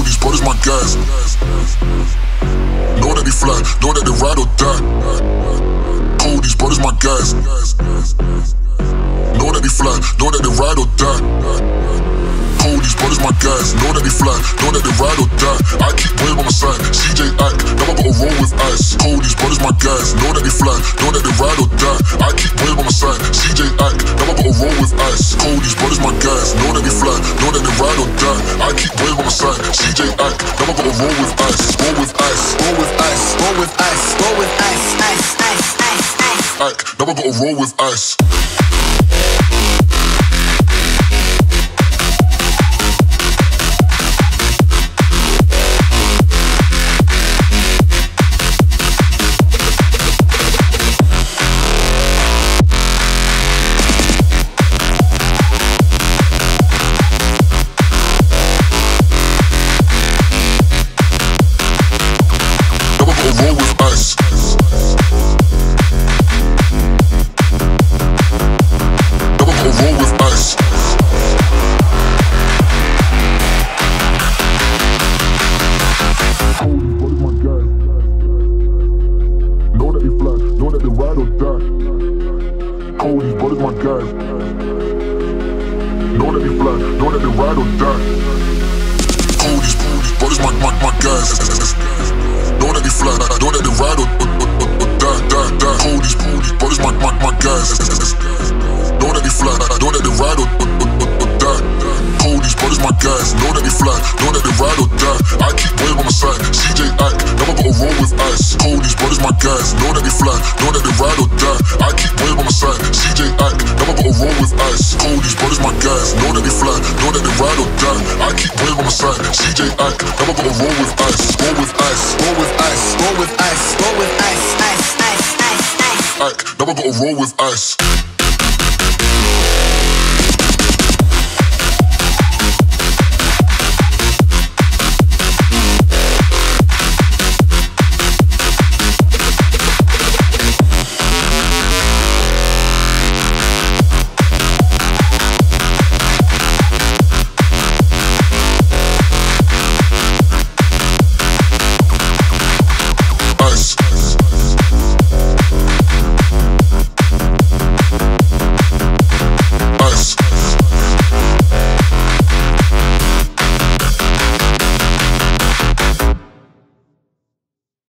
Cold, these brothers my guys. Know that they fly, know that they ride or die. Cold, these brothers my guys. Know that they fly, know that they ride or die. Cold, these brothers my guys. Know that they fly, know that they ride or die. I keep boys by my side, CJ Ack, never gotta roll with ice. Cold, these brothers my guys. Know that they fly, know that they ride or die. I keep boys by my side, CJ Ack, never gotta roll with ice. Cold, these brothers my guys. Know that they fly, know that they ride or die. I keep boys by my side, CJ Ack, never gotta roll with ice. Roll with ice, roll with ice, roll with ice, roll with ice, ice, ice, ice, ice. Ack, never gotta roll with ice. Roll with ice. Never gonna roll with ice. Cold, these brothers my guys. Know that they fly, know that they ride or die. Cold, these brothers my guys. Know that they fly, know that they ride or die. Cold, these brothers my guys. Know that they fly, know that they ride or die. Cold, these brothers my guys. Know that they fly, know that they ride or die. Cold, these brothers my guys. Know that they fly, know that they ride or die. I keep boys by my side, CJ Ack, never gotta roll with ice. Cold, these brothers my guys. Know that they fly, know that they ride or die. I keep boys by my side, CJ Ack, never gotta roll with ice. Cold, these brothers my guys. Know that they fly, know that they ride or die. I keep boys by my side, CJ Ack, never gotta roll with ice. Roll with ice, roll with ice, roll with ice, roll with ice, ice, ice, ice, ice. Ack, never gotta roll with ice.